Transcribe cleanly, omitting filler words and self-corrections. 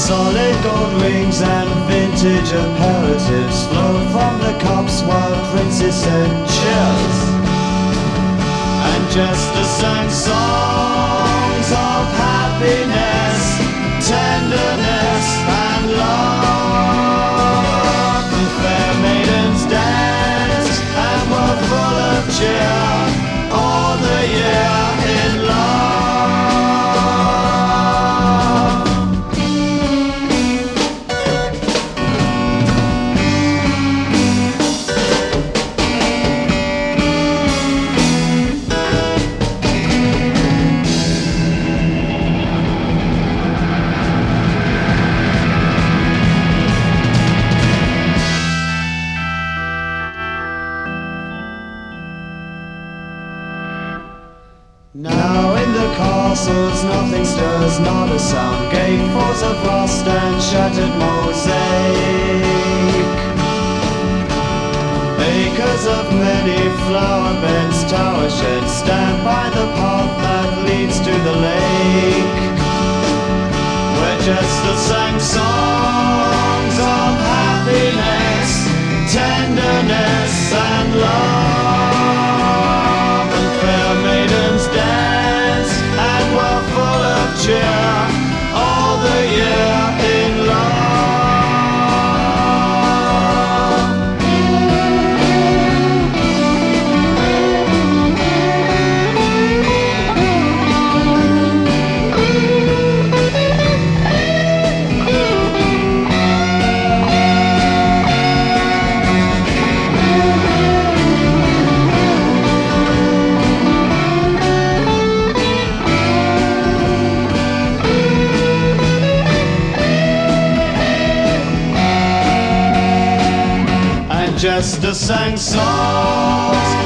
Solid gold rings and vintage apparatives flow from the cups while princes said cheers. And Jester sang songs of happiness, tenderness and love. And fair maidens danced and were full of cheer all the year in love. Now in the castles nothing stirs, not a sound. Gatefolds of rust and shattered mosaic. Acres of many flower beds, tower sheds stand by the path that leads to the lake, where Jester sang songs of happiness, tenderness and love. And fair maidens danced and were full of cheer all the year in love. Jester sang songs